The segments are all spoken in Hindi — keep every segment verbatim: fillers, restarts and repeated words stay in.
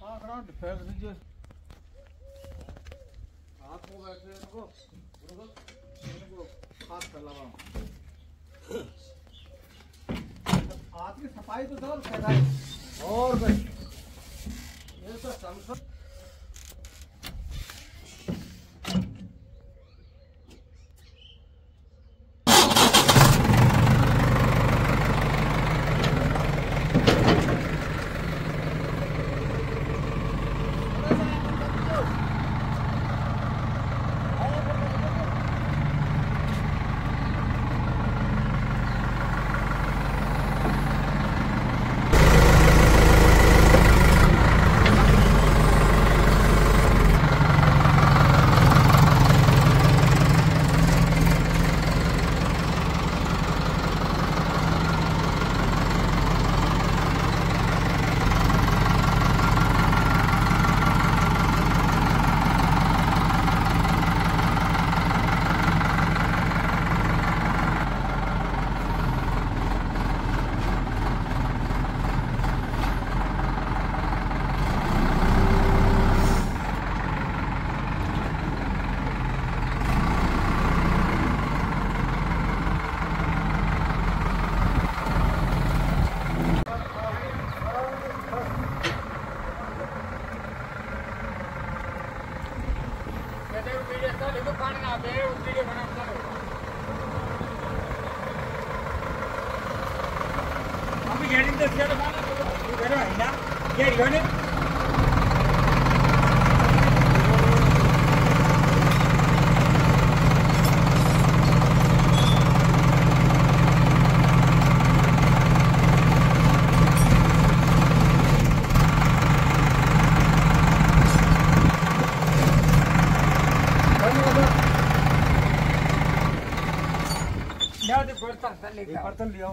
हाँ खड़ा फेंक दीजिए हाथ को बैठे इनको इनको हाथ कर लगाओ हाथ की सफाई तो दो और भाई ये तो समझो बर्तन लिया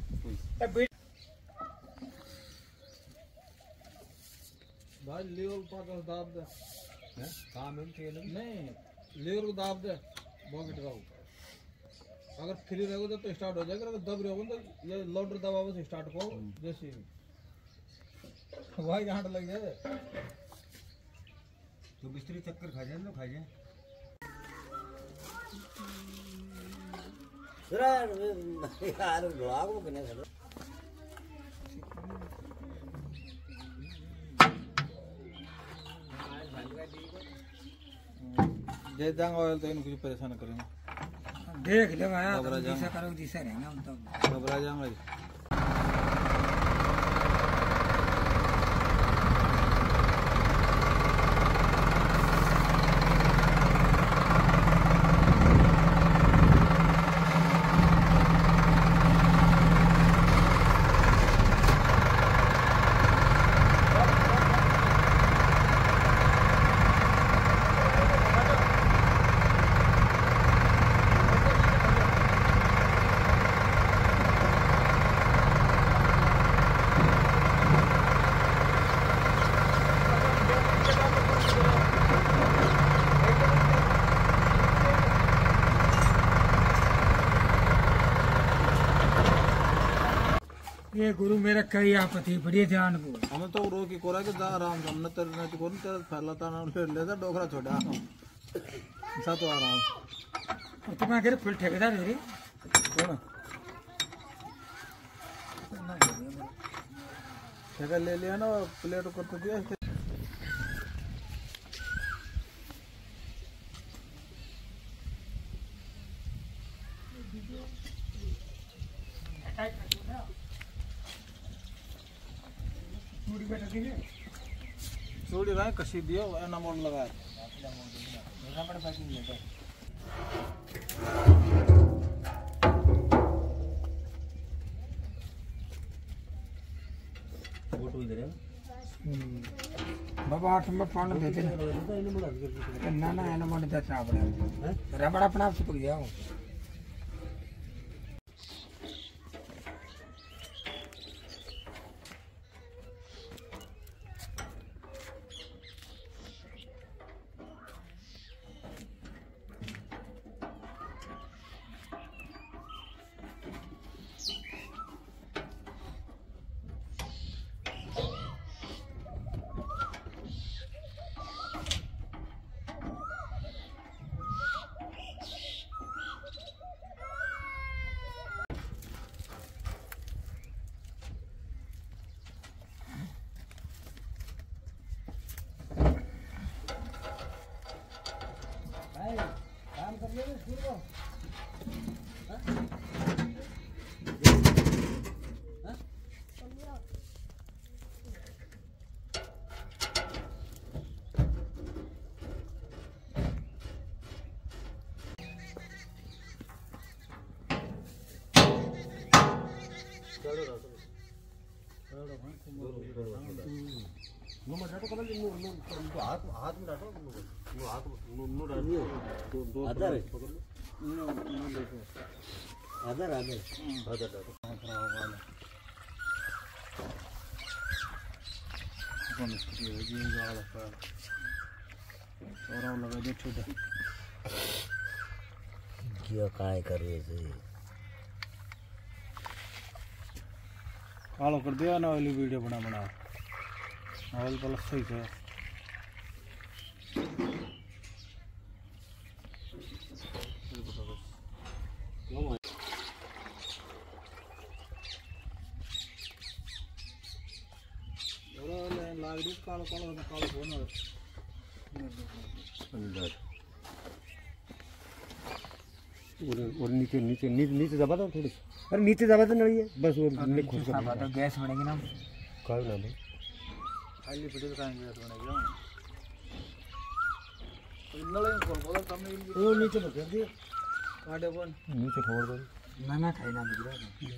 भाई लेवर ऊपर का दाब दे हैं काम है तेल नहीं लेवर को दाब दे बॉकेट का अगर फ्री रहोगे तो स्टार्ट हो जाएगा अगर दब रहोगे तो ये लोडर दबाव से स्टार्ट करो जैसे वही घाट लग जाए तो बिस्तरी चक्कर खा जाए तो खा जाए यार ब्लॉग में कितने चलो दे देंगे ऑयल तो इनको कुछ परेशान करेंगे देख लो यार जैसा करो जैसा रहेंगे हम तो घबरा जाएंगे ये गुरु मेरा कई आपत्ति बड़ी ध्यान को हमें तो रो की कोरा के जा आराम हमने तेरे ने तो कौन तेरे फैलाता ना ले लेता डोकरा छोड़ा सा तो आराम और तुम्हारे घर फुल ठेकेदार मेरी कौन ठेका ले लिया ना प्लेट कर तो दिया चूड़ी भाई कसी दियो एना मोड़ लगाए बाबा आठ में पानी देते ना ना एना मोड़ देता अपने रबड़ अपना आप चिपक गया नो मत डाटो कल नो नो हाथ हाथ में डाटो नो हाथ नो नो डालियो दो दो आधार पकड़ लो नो नो देखो आधार आधार आधार डाटो कौन इसकी है जी वाला का और लगा दे छोटा क्या काय कर रहे थे कालो कर दिया ना वाली वीडियो बना बना ऑयल प्लस सही है लाइट कालो कालो कालो फोन और नीचे नीचे नीचे नीचे दबा दो थोड़ी अरे नीचे दबा दो नहीं है बस और नीचे खुश दबा दो गैस बनेगी ना काल ना दे खाली वीडियो का गैस बनेगी इन्नले कौन बोला तुमने वो नीचे तो कर दिया काटे कौन नीचे छोड़ दो ना ना खाई ना बिगड़ा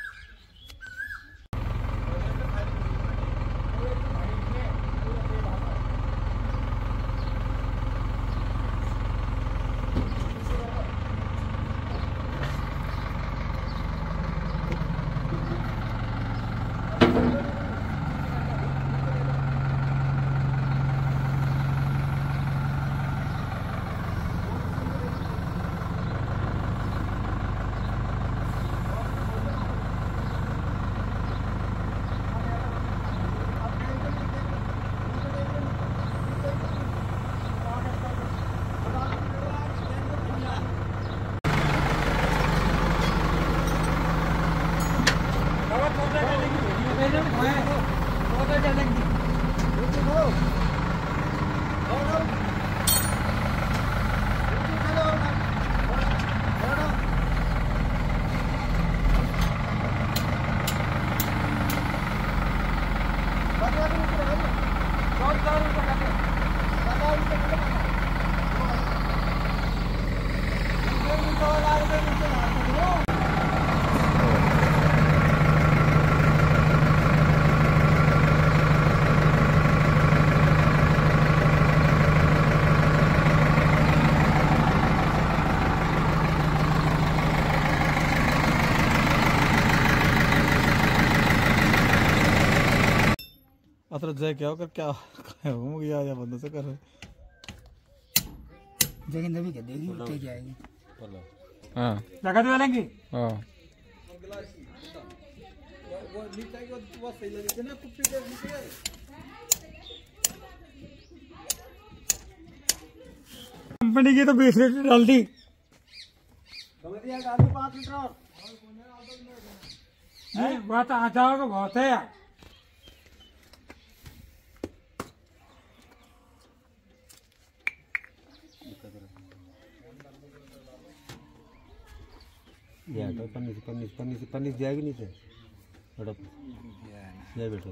अतर जय क्या कर क्या हो गया या बंद से कर जगह नवी के देगी उठे जाएगी हां लगा दे वालेंगे हां वो नीचे की वो सही लगी ना कुप्पी के नीचे कंपनी की तो बीस लीटर डाल दी समझ दिया डाल दी पाँच लीटर और ये बात आ जाओगे बहुत है यार या तो पन्नी से पन्नी पन्नी से पन्नी जाएगी नहीं थे बड़ा ये बैठो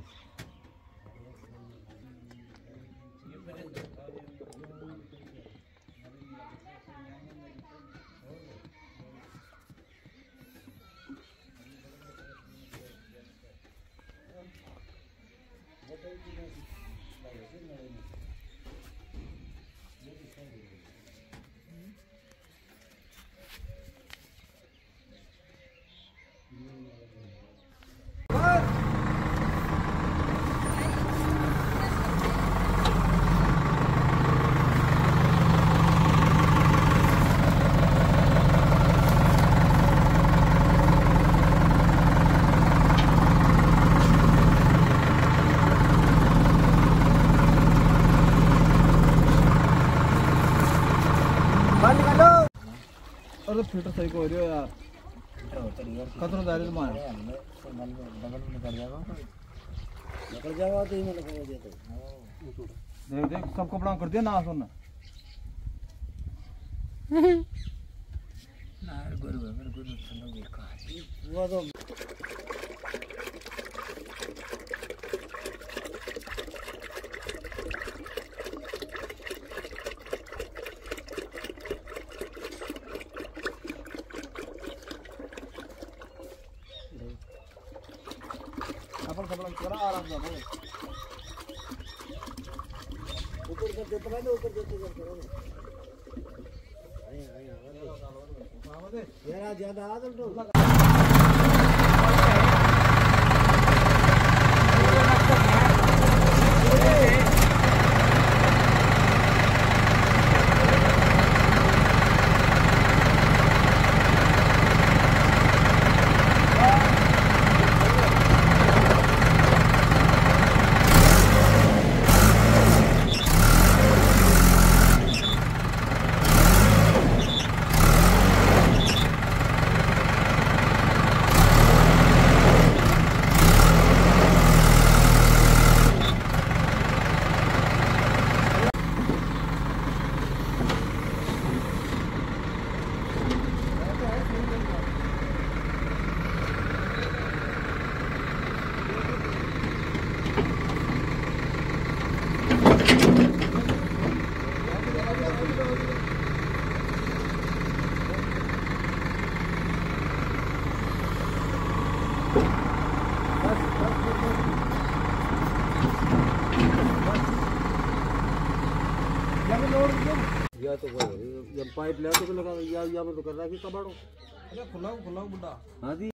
अरे फिल्टर सही को रहियो यार कतरो दारी मार निकल जाओ तो ही में लगा दिया तो देख देख सब कपड़ा कर दिया ना सुन ना गुरु मेरे गुरु सुनो देखा वो तो अपन कपड़ा करा आराम से ज्यादा आदत या तो जब पाइप ले तो लगा या या में तो कर रहा है कि कबाड़ो अरे खुला खुला बुड्ढा हाँ जी।